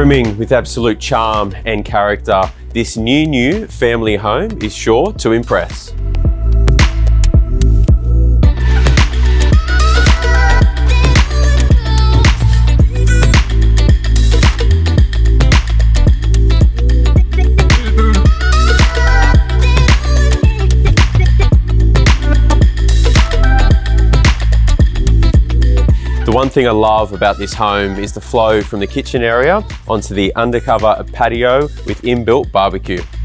Brimming with absolute charm and character, this new family home is sure to impress. The one thing I love about this home is the flow from the kitchen area onto the undercover patio with inbuilt barbecue.